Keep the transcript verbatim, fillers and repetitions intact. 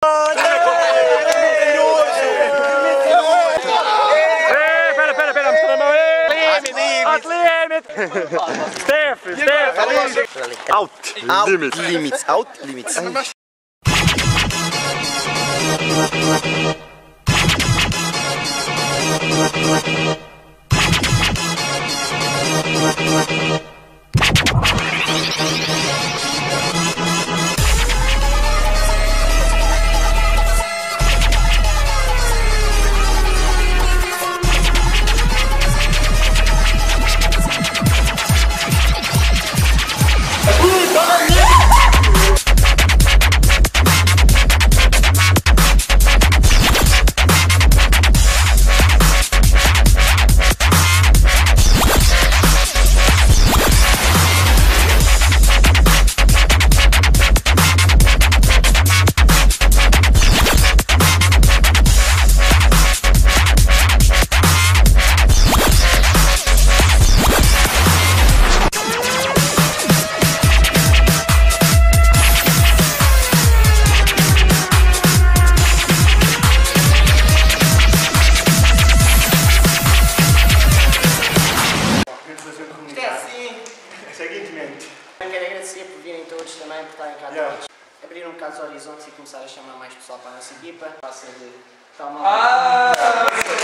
Pera, pera, pera, Outlimit! Steph, Steph! Outlimit, Outlimit. Seguintemente. Eu quero agradecer por virem todos também, por estarem cá Yeah. todos. Abrir um bocado os horizontes e começar a chamar mais pessoal para a nossa equipa. Passa de tal mal. Ah!